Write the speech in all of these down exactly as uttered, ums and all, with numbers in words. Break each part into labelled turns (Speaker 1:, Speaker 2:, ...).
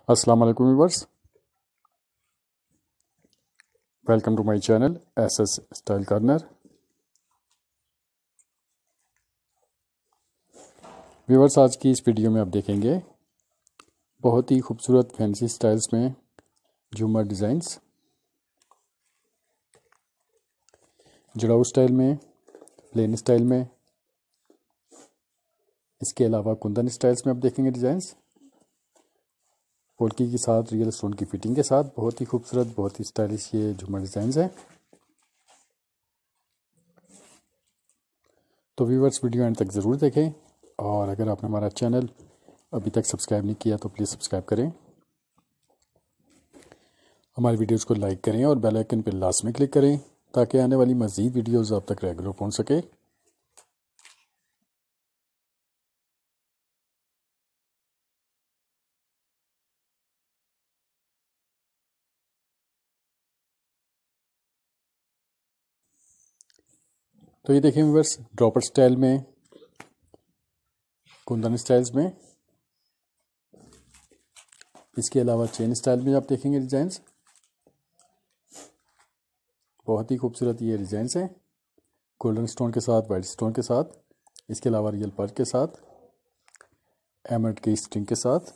Speaker 1: अस्सलाम वालेकुम viewers, welcome to my channel S S style corner. Viewers, आज की इस वीडियो में आप देखेंगे बहुत ही खूबसूरत फैंसी स्टाइल्स में झूमर डिज़ाइंस, जड़ाऊ स्टाइल में, प्लेन स्टाइल में, इसके अलावा कुंदन स्टाइल्स में आप देखेंगे डिज़ाइंस पोल्की के साथ, रियल स्टोन की फिटिंग के साथ। बहुत ही खूबसूरत, बहुत ही स्टाइलिश ये झूमर डिज़ाइंस हैं। तो व्यूअर्स, वीडियो एंड तक ज़रूर देखें, और अगर आपने हमारा चैनल अभी तक सब्सक्राइब नहीं किया तो प्लीज़ सब्सक्राइब करें, हमारी वीडियोज़ को लाइक करें और बेल आइकन पर लास्ट में क्लिक करें ताकि आने वाली मज़ीद वीडियोज़ आप तक रेगुलर पहुंच सके। तो ये देखें व्यूअर्स, ड्रॉपर स्टाइल में, कुंदन स्टाइल्स में, इसके अलावा चेन स्टाइल में आप देखेंगे डिज़ाइंस। बहुत ही खूबसूरत ये डिज़ाइंस हैं, गोल्डन स्टोन के साथ, वाइट स्टोन के साथ, इसके अलावा रियल पर्ल के साथ, एमरल्ड की स्ट्रिंग के साथ।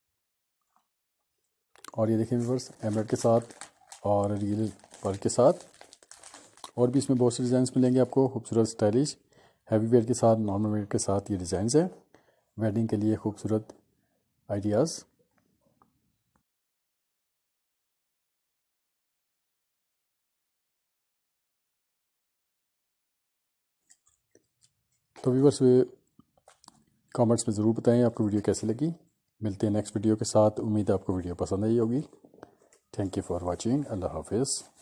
Speaker 1: और ये देखें व्यूअर्स, एमरल्ड के साथ और रियल पर्ल के साथ। और भी इसमें बहुत से डिज़ाइंस मिलेंगे आपको, खूबसूरत स्टाइलिश हैवी वेयर के साथ, नॉर्मल वेयर के साथ ये डिज़ाइंस हैं। वेडिंग के लिए खूबसूरत आइडियाज़। तो व्यूअर्स, कमेंट्स में ज़रूर बताएं आपको वीडियो कैसी लगी। मिलते हैं नेक्स्ट वीडियो के साथ। उम्मीद है आपको वीडियो पसंद आई होगी। Thank you for watching. अल्लाह हाफिज़।